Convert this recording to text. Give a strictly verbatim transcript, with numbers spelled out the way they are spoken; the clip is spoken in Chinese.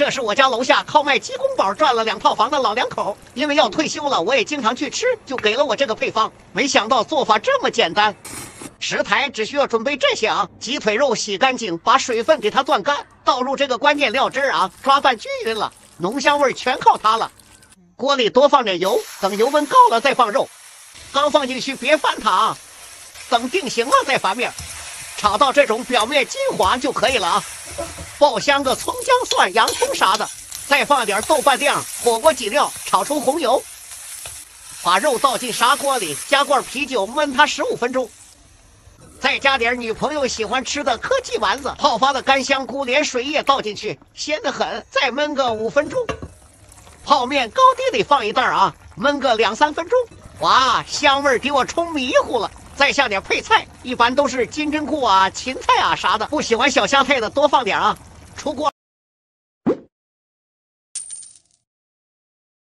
这是我家楼下靠卖鸡公煲赚了两套房的老两口，因为要退休了，我也经常去吃，就给了我这个配方。没想到做法这么简单。食材只需要准备这些啊：鸡腿肉洗干净，把水分给它攥干，倒入这个关键料汁啊，抓拌均匀了，浓香味全靠它了。锅里多放点油，等油温高了再放肉。刚放进去别翻它啊，等定型了再翻面，炒到这种表面金黄就可以了啊。爆香个葱姜蒜洋葱啥的，再放点豆瓣酱、火锅底料，炒出红油。把肉倒进砂锅里，加罐啤酒焖它十五分钟。再加点女朋友喜欢吃的科技丸子，泡发的干香菇连水也倒进去，鲜得很。再焖个五分钟。泡面高低得放一袋啊，焖个两三分钟。哇，香味给我冲迷糊了。再下点配菜，一般都是金针菇啊、芹菜啊啥的，不喜欢小香菜的多放点啊。出锅。